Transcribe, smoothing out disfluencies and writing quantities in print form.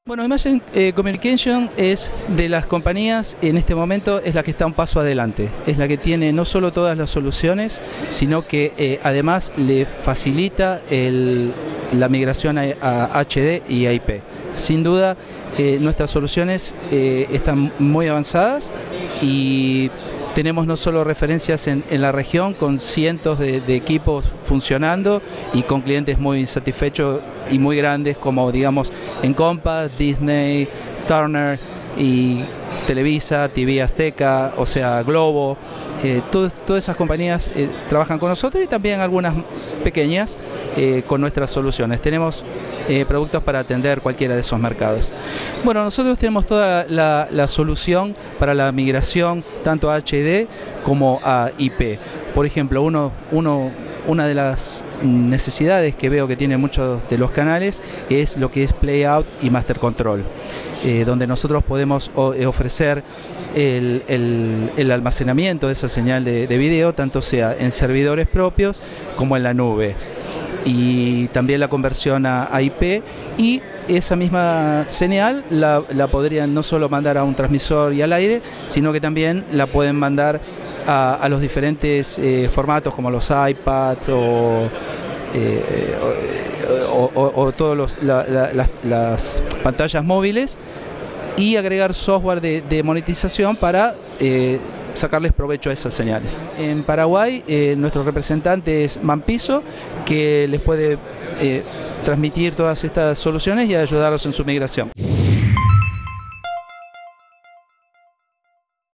Bueno, Imagine Communication es de las compañías, en este momento es la que está un paso adelante, es la que tiene no solo todas las soluciones, sino que además le facilita la migración a HD y a IP. Sin duda, nuestras soluciones están muy avanzadas y tenemos no solo referencias en la región con cientos de equipos funcionando y con clientes muy satisfechos y muy grandes como digamos Encompass, Disney, Turner y Televisa, TV Azteca, o sea Globo. Todas esas compañías trabajan con nosotros y también algunas pequeñas con nuestras soluciones. Tenemos productos para atender cualquiera de esos mercados. Bueno, nosotros tenemos toda la solución para la migración tanto a HD como a IP. Por ejemplo, una de las necesidades que veo que tienen muchos de los canales es lo que es Playout y Master Control, donde nosotros podemos ofrecer el almacenamiento de esa señal de video, tanto sea en servidores propios como en la nube, y también la conversión a IP, y esa misma señal la podrían no solo mandar a un transmisor y al aire, sino que también la pueden mandar a los diferentes formatos como los iPads o todas las pantallas móviles, y agregar software de monetización para sacarles provecho a esas señales. En Paraguay nuestro representante es Mampiso, que les puede transmitir todas estas soluciones y ayudarlos en su migración.